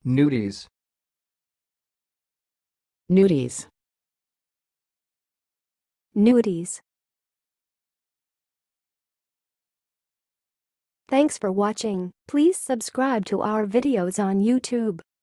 nudies, nudies, nudies. Thanks for watching. Please subscribe to our videos on YouTube.